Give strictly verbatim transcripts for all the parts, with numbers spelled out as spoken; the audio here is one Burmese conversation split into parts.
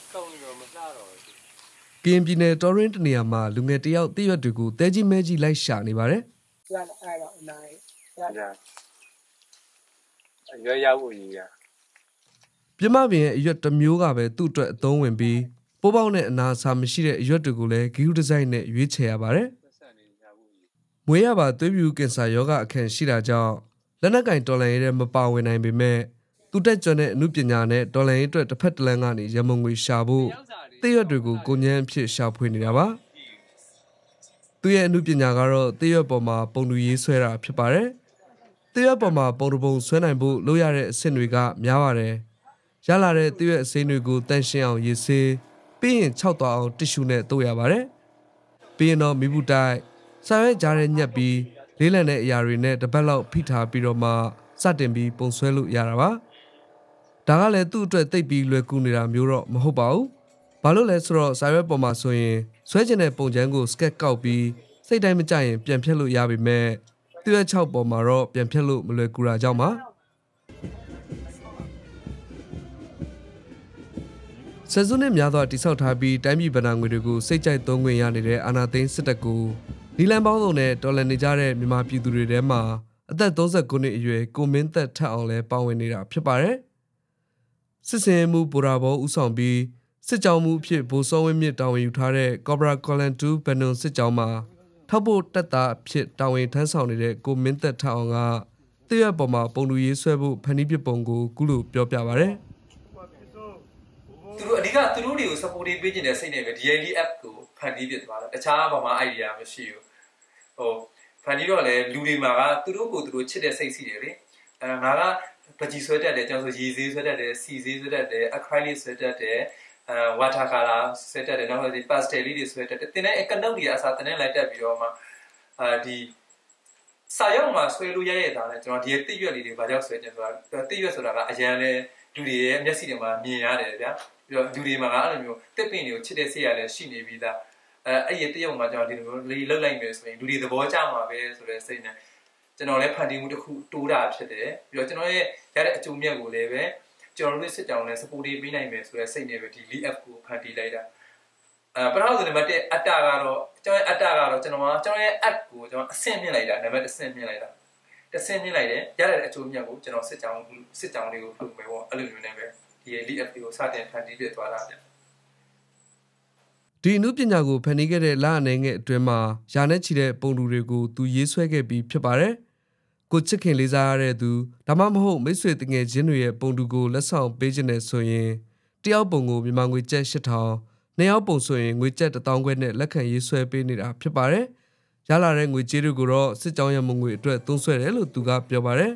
ကင်းပြည်နယ်တော်ရင်းတနေရာမှာလူငယ်တယောက်တရွတ်တွေကိုတဲကြီးမဲကြီးလိုက်ရှာနေပါတယ်။လာအဲ့တော့အနိုင်ရရွက်ရောက်ကြီးရပြမပင်ရဲ့အရွက်တစ်မျိုးကပဲသူ့အတွက်အသုံးဝင်ပြီးပိုးပေါက်နဲ့အနာစာမရှိတဲ့အရွက်တွေကိုလည်းဂီယူဒီဇိုင်းနဲ့ရွေးချယ်ရပါတယ်မွေးရပါသွေးပြူကင်ဆာယောဂအခန့်ရှိတာကြောင့်လက်နက်ကင်တော်လန်ရေးတဲ့မပါဝင်နိုင်ပေမဲ့သူတက်ကြွတဲ့အမှုပညာနဲ့တော်လန်ရေးအတွက်တစ်ဖက်တစ်လမ်းကနေရမုံငွေရှာဖို့တရွတ်တွေကိုကိုညံအဖြစ်ရှာဖွေနေတာပါသူရဲ့အမှုပညာကတော့တရွတ်ပေါ်မှာပုံတူရေးဆွဲတာဖြစ်ပါတယ်တရွတ်ပေါ်မှာပုံတူပုံဆွဲနိုင်ဖို့လုပ်ရတဲ့အဆင့်တွေကများပါတယ်ရလာတဲ့တရွတ်အစိမ်းတွေကိုတန့်ရှင်းအောင်ရေးဆေးပြီးရင်ခြောက်သွားအောင်တစ်ရှူနဲ့တို့ရပါတယ်ပြီးရင်တော့မိဘူးတိုက်ဆာရဲကြားတဲ့ညက်ပြီးလေးလံတဲ့အရာတွေနဲ့တပတ်လောက်ဖိထားပြီးတော့မှစတင်ပြီးပုံဆွဲလို့ရတာပါဒါကလည်းသူ့အတွက်တိတ်ပြီးလွယ်ကူနေတာမျိုးတော့မဟုတ်ပါဘူးဘာလို့လဲဆိုတော့ဆာရဲပေါ်မှာဆိုရင်ဆွဲကျင်တဲ့ပုံချမ်းကိုစကက်ကောက်ပြီးစိတ်တိုင်းမကြရင်ပြန်ဖြတ်လို့ရပါမယ်သူ့ရဲ့ခြောက်ပေါ်မှာတော့ပြန်ဖြတ်လို့မလွယ်ကူတာကြောင့်ပါဆယ်စုနှစ်များစွာတိဆောက်ထားပြီးတိုင်းပြည်ဗဏ္ဍာငွေတွေကိုစိတ်ကြိုက်သုံးခွင့်ရနေတဲ့အာဏာသိမ်းစစ်တပ်ကိုနီလန်ပေါင်းစုံနဲ့တော်လှန်နေကြတဲ့မြန်မာပြည်သူတွေထဲမှာအသက်သုံးဆယ်ကိုနှစ်အရွယ်ကိုမင်းသက်ထက်အောင်လဲပါဝင်နေတာဖြစ်ပါတယ်စစ်စင်မှုဗိုလ်ရာဘောဦးဆောင်ပြီးစစ်ကြောင်းမှုအဖြစ်ဗိုလ်စောဝင်းမြင့်တာဝန်ယူထားတဲ့ Cobra Column တူဘန်နွန်စစ်ကြောင်းမှာထောက်ဖို့တပ်သားအဖြစ်တာဝန်ထမ်းဆောင်နေတဲ့ကိုမင်းသက်ထက်အောင်ကတရွတ်ပေါ်မှာပုံတူရေးဆွဲဖို့ဖန်တီးပစ်ပုံကိုကုလို့ပြောပြပါဗျသူတို့အဓိကသူတို့တွေကို support ပေးခြင်းတဲ့စိတ်နဲ့ပဲ ဒီ แอล app ကိုဖန်တီးပြသွားတာတခြားဘာမှ idea မရှိဘူးဟိုဖန်တီးတော့လေလူတွေမှာကသူတို့ကိုသူတို့ချစ်တဲ့စိတ်ရှိတယ်လေအဲငါကပကြီးဆွဲတတ်တယ်ကျွန်တော်ဆိုရေဈေးဆွဲတတ်တယ်စီဈေးဆွဲတတ်တယ် acrylic ဆွဲတတ်တယ်အဲ water color ဆွဲတတ်တယ်နောက်ဒီ pastel လေးတွေဆွဲတတ်တယ်တင်တဲ့အကနုတ်တွေအစားတင်နေလိုက်တက်ပြီးတော့မှအဲဒီစာရုံမှာဆွဲလို့ရရတာလေကျွန်တော်ဒီတိရွက်လေးတွေဘာကြောင့်ဆွဲကြင်ဆိုတာတိရွက်ဆိုတာကအရန်လဲလူတွေရဲ့မျက်စိတွေမှာမြင်ရတယ်ဗျာပြီးတော့လူတွေမှာကအဲ့လိုမျိုးတစ်ပင်တွေကိုချစ်တဲ့စိတ်ရလဲရှိနေပြီးသားအဲအဲ့ရတရုံမှာကျွန်တော်ဒီလိုလေးလှုပ်လိုက်မယ်ဆိုရင်လူတွေသဘောကျမှာပဲဆိုတဲ့စိတ်နဲ့ကျွန်တော်လည်းဖန်တီးမှုတစ်ခုတိုးတာဖြစ်တယ်ပြီးတော့ကျွန်တော်ရဲ့ရတဲ့အကျိုးမြတ်ကိုလည်းပဲကျွန်တော်တို့စစ်တောင်းနဲ့ support ပေးနိုင်မယ်ဆိုတဲ့စိတ်နဲ့ပဲဒီ lead app ကိုဖန်တီးလိုက်တာအဲပထမဆုံးနံပါတ်တစ်အတ္တကတော့ကျွန်တော်ရဲ့အတ္တကတော့ကျွန်တော်ကကျွန်တော်ရဲ့ app ကိုကျွန်တော်အဆင့်မြင့်လိုက်တာနံပါတ်တစ်ဆင့်မြင့်လိုက်တာတစ်ဆင့်မြင့်လိုက်တယ်ရတဲ့အကျိုးမြတ်ကိုကျွန်တော်စစ်တောင်းစစ်တောင်းလေးကိုလုပ်မယ်ပေါ့အဲ့လိုမျိုးနဲ့ပဲဒီ lead app ကိုစတင်ဖန်တီးပြသွားတာဗျဒီအမှုပညာကိုဖန်တီးခဲ့တဲ့လအနေငယ်အတွင်းမှာယာနဲ့ချီတဲ့ပုံတူတွေကိုသူရေးဆွဲခဲ့ပြီးဖြစ်ပါတယ်ကိုချစ်ခင်လေးစားရတဲ့သူဒါမှမဟုတ်မိတ်ဆွေတငယ်ချင်းတွေရဲ့ပုံတူကိုလက်ဆောင်ပေးခြင်းနဲ့ဆိုရင်တယောက်ပုံကိုမြန်မာငွေကျပ်ရှစ်ထောင်နှစ်ယောက်ပုံဆိုရင်ငွေကျပ်တစ်သောင်းခွဲနဲ့လက်ခံရေးဆွဲပေးနေတာဖြစ်ပါတယ်ရလာတဲ့ငွေကြေးတွေကိုတော့စစ်ကြောင်းရမငွေအတွက်သုံးစွဲတယ်လို့သူကပြောပါတယ်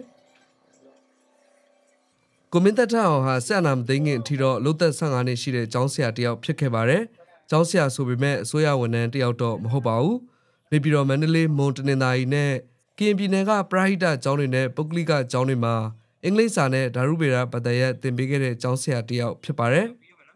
ကိုမင်းသက်ထအောင်ဟာဆက်နာမသိငင်အထိတော့လုံသက်ဆန်းငါးနှစ်ရှိတဲ့ကျောင်းဆရာတယောက်ဖြစ်ခဲ့ပါတယ်ကျောင်းဆရာဆိုပေမဲ့အစိုးရဝန်ထမ်းတယောက်တော့မဟုတ်ပါဘူးနေပြည်တော်မန္တလေးမွန်တနင်္သာရီနဲ့ကရင်ပြည်နယ်ကပရဟိတကျောင်းတွေနဲ့ပုဂ္ဂလိကကျောင်းတွေမှာအင်္ဂလိပ်စာနဲ့ဓာတုဗေဒဘာသာရပ်သင်ပေးခဲ့တဲ့ကျောင်းဆရာတယောက်ဖြစ်ပါတယ်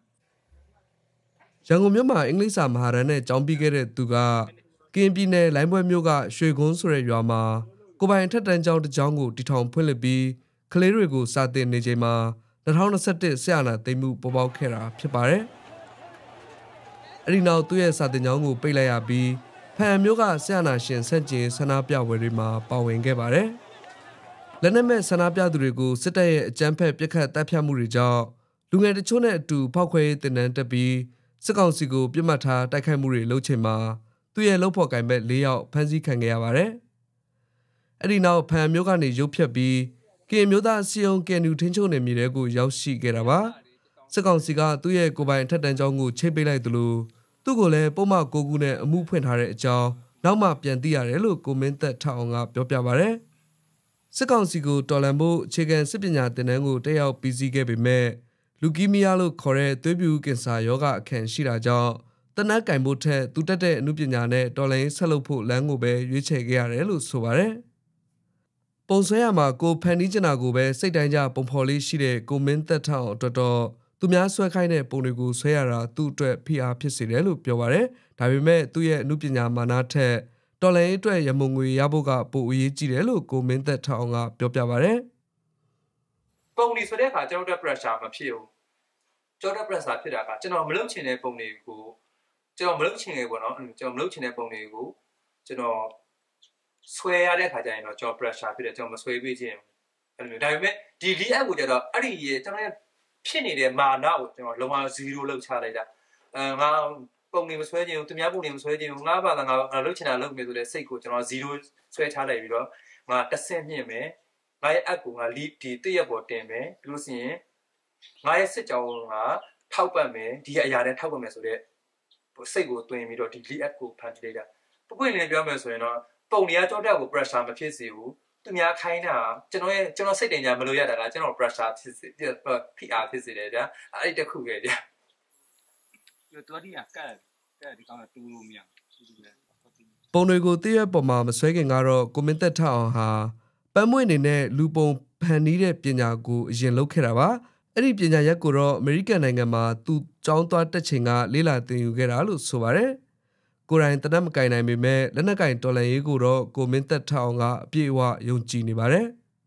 ရန်ကုန်မြို့မှာအင်္ဂလိပ်စာမဟာရန်နဲ့ကျောင်းပြီးခဲ့တဲ့သူကကရင်ပြည်နယ်လိုင်းပွဲမြို့ကရွှေကုန်းဆိုတဲ့ရွာမှာကိုပိုင်ထက်တန်းကျောင်းတစ်ကျောင်းကိုတည်ထောင်ဖွင့်လှစ်ပြီးကလေးတွေကိုစာသင်နေချိန်မှာ၂၀၂၁ဆရာနာသိမ်းမှုပေါ်ပေါက်ခဲ့တာဖြစ်ပါတယ်အဲ့ဒီနောက်သူ့ရဲ့စာတင်ကျောင်းကိုပိတ်လိုက်ရပြီးဖန်မျိုးကဆရာနာရှင်ဆန့်ကျင်ဆန္ဒပြပွဲတွေမှာပါဝင်ခဲ့ပါတယ်။လက်နက်မဲ့ဆန္ဒပြသူတွေကိုစစ်တပ်ရဲ့အကြမ်းဖက်ပစ်ခတ်တပ်ဖြတ်မှုတွေကြောင့်လူငယ်တချို့နဲ့အတူဖောက်ခွဲရေးတင်နန်းတက်ပြီးစစ်ကောင်စီကိုပြစ်မှတ်ထားတိုက်ခိုက်မှုတွေလုပ်ချိန်မှာသူ့ရဲ့လုပ်ဖော်ကိုင်ဘက်၄ယောက်ဖမ်းဆီးခံခဲ့ရပါတယ်။အဲ့ဒီနောက်ဖန်မျိုးကနေရုပ်ဖြတ်ပြီးကရင်မျိုးသားစီယုံကန်နူထင်းချုံနယ်မြေတွေကိုရောက်ရှိခဲ့တာပါ။စစ်ကောင်စီကသူ့ရဲ့ကိုပိုင်ထက်တန်းကျောင်းကိုချိတ်ပိတ်လိုက်သလိုသူ့ကိုလည်းပုံမှန်ကိုကူနဲ့အမှုဖွင့်ထားတဲ့အကြောင်းနောက်မှပြန်သိရတယ်လို့ကိုမင်းသက်ထအောင်ကပြောပြပါဗျ။စစ်ကောင်စီကိုတော်လှန်ဖို့အခြေခံစစ်ပညာသင်တန်းကိုတက်ရောက်ပြီးစီးခဲ့ပေမဲ့လူကီမီယာလို့ခေါ်တဲ့သွေးပြူကင်ဆာယောဂအခန့်ရှိတာကြောင့်တနက်ကင်ဖို့ထက်သူတက်တဲ့အမှုပညာနဲ့တော်လှန်ရေးဆက်လုပ်ဖို့လမ်းကိုပဲရွေးချယ်ခဲ့ရတယ်လို့ဆိုပါတယ်။ပုံဆွဲရမှာကိုဖန်တီးကျင်တာကိုပဲစိတ်တိုင်းကြပုံဖော်လေးရှိတဲ့ကိုမင်းသက်ထအောင်အတွက်တော့သူများဆွဲခိုင်းတဲ့ပုံတွေကိုဆွဲရတာသူ့အတွက်ဖိအားဖြစ်စေတယ်လို့ပြောပါတယ်။ဒါပေမဲ့သူ့ရဲ့အမှုပညာမာနထက်တော်လှန်ရေးအတွက်ရမုံငွေရဖို့ကပိုအရေးကြီးတယ်လို့ကိုမင်းသက်ထအောင်ကပြောပြပါတယ်။ပုံဒီဆိုတဲ့အခါကျွန်တော်တို့ pressure မဖြစ်ဘူးကြောတဲ့ pressure ဖြစ်တာကကျွန်တော်မလုပ်ချင်တဲ့ပုံတွေကိုကျွန်တော်မလုပ်ချင်လေပေါ့နော်ကျွန်တော်မလုပ်ချင်တဲ့ပုံတွေကိုကျွန်တော်ဆွဲရတဲ့ခါကျရင်တော့ကျွန်တော် pressure ဖြစ်တယ်ကျွန်တော်မဆွဲပေးခြင်းအဲ့လိုမျိုးဒါပေမဲ့ဒီ lead up ကိုကျတော့အဲ့ဒီကျွန်တော်ဖြစ်နေတဲ့မာနကိုကျွန်တော်လုံးဝzeroလောက်ချလိုက်တာအဲငါပုံနေမဆွဲခြင်းသူများပုံနေမဆွဲခြင်းငါဘာသာငါငါလုပ်ချင်တာလုပ်မယ်ဆိုတဲ့စိတ်ကိုကျွန်တော်zeroဆွဲချလိုက်ပြီးတော့ငါတစ်ဆင့်မြင့်မယ်ငါရဲ့ app ကိုငါ lead ဒီတရက်ပေါ်တင်မယ်ပြီးလို့ရှိရင်ငါရဲ့စစ်ကြောင်းကထောက်ပတ်မယ်ဒီအရာနဲ့ထောက်ပတ်မယ်ဆိုတဲ့စိတ်ကိုတွင်ပြီးတော့ဒီ lead app ကိုဖန်တီးလိုက်တာပပွင့်နေပြောမယ်ဆိုရင်တော့ပုံနေရကြောတက်ကို pressure မဖြစ်စေဘူးသူများခိုင်းတာကျွန်တော်ရဲ့ကျွန်တော်စိတ်တင်ကြမလို့ရတာကကျွန်တော် pressure ဖြစ်စေဖိအားဖြစ်စေတယ်ဗျာအဲ့ဒီတစ်ခုပဲဗျာတော်ဒီကကဲကဲဒီကောင်တူလို့မရဘူးပုံတွေကိုတည့်ရပေါ်မှာမဆွဲခင်ကတော့ကိုမင်းသက်ထအောင်ဟာပန်းမွေအနေနဲ့လူပုံဖန်နီးတဲ့ပညာကိုအရင်လုပ်ခဲ့တာပါအဲ့ဒီပညာရက်ကိုတော့အမေရိကန်နိုင်ငံမှာသူကျောင်းသွားတက်ချိန်ကလေးလာသင်ယူခဲ့တာလို့ဆိုပါတယ်ကိုရိုင်းတနက်မကင်နိုင်ပေမဲ့လက်နက်ကင်တော်လန်ရေးကိုတော့ကိုမင်းသက်ထအောင်ကအပြည့်အဝယုံကြည်နေပါတယ်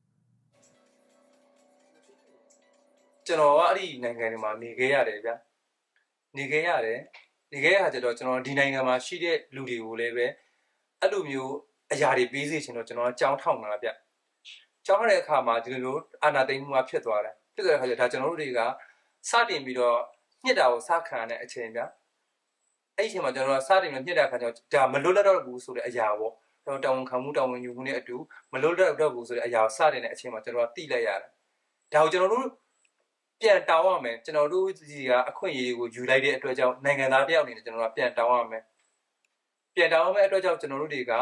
ကျွန်တော်ကအဲ့ဒီနိုင်ငံတွေမှာနေခဲ့ရတယ်ဗျာနေခဲ့ရတယ်နေခဲ့ရတာကျတော့ကျွန်တော်ဒီနိုင်ငံမှာရှိတဲ့လူတွေကိုလည်းပဲအဲ့လိုမျိုးအရာတွေပေးစေချင်တော့ကျွန်တော်ကြောင်းထောက်မှာဗျကြောင်းရတဲ့အခါမှာဒီလိုမျိုးအာနာသိမ်းမှုကဖြစ်သွားတယ်ဖြစ်သွားတဲ့အခါကျဒါကျွန်တော်တို့တွေကစတင်ပြီးတော့ညှစ်တာကိုစခံရတဲ့အချိန်ဗျအဲ့ဒီအချိန်မှာကျွန်တော်ကစတင်ပြီးညှစ်တဲ့အခါကျတော့ဒါမလွတ်လပ်တော့ဘူးဆိုတဲ့အရာပေါ့ကျွန်တော်တောင်းခံမှုတောင်းဝင်ယူမှုနဲ့အတူမလွတ်လပ်တော့ဘူးဆိုတဲ့အရာကိုစတင်တဲ့အချိန်မှာကျွန်တော်ကတိလိုက်ရတယ်ဒါကိုကျွန်တော်တို့ပြန်တောင်းရမယ်ကျွန်တော်တို့ကြီးကအခွင့်အရေးကိုယူလိုက်တဲ့အတွက်ကြောင့်နိုင်ငံသားတယောက်အနေနဲ့ကျွန်တော်တို့ပြန်တောင်းရမယ်ပြန်တောင်းရမယ့်အတွက်ကြောင့်ကျွန်တော်တို့တွေက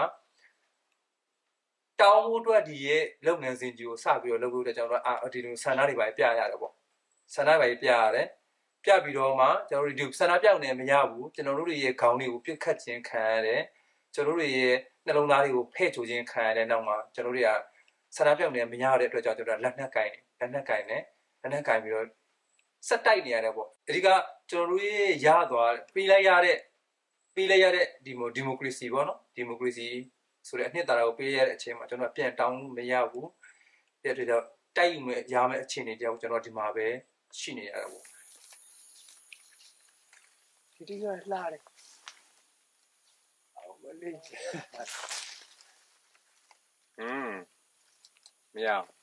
တောင်းဖို့အတွက်ဒီရဲ့လုပ်ငန်းစဉ်ကြီးကိုစပြီးတော့လုပ်ဖို့အတွက်ကျွန်တော်တို့အာဒီလိုဆန္ဒတွေပါပြရတယ်ပေါ့ဆန္ဒတွေပြရတယ်ပြပြီးတော့မှကျွန်တော်တို့ဒီဆန္ဒပြောင်းနေမရဘူးကျွန်တော်တို့ရဲ့ခေါင်းတွေကိုပြစ်ခတ်ခြင်းခံရတယ်ကျွန်တော်တို့ရဲ့နှလုံးသားတွေကိုဖဲ့ချိုခြင်းခံရတဲ့နောက်မှာကျွန်တော်တို့တွေကဆန္ဒပြောင်းနေမရတဲ့အတွက်ကြောင့်ကျွန်တော်တို့လက်နက်ကင်နေလက်နက်ကင်နေလက်နက်ကင်ပြီးတော့စက်တိုက်နေရတယ်ပေါ့အဓိကကျွန်တော်တို့ရဲ့ရသွားပြီးလိုက်ရတဲ့ပြီးလိုက်ရတဲ့ဒီမိုဒီမိုကရေစီပေါ့နော်ဒီမိုကရေစီဆိုတဲ့အနှစ်သာရကိုပေးရတဲ့အချိန်မှာကျွန်တော်ပြန်တောင်းမရဘူးတဲ့အတွက်ကြောင့်တိုက်ယူမဲ့ရမယ့်အခြေအနေကြောင့်ကျွန်တော်ဒီမှာပဲရှိနေရတာပေါ့ဒီဒီကလှတယ်အော်မလေးอืมမရ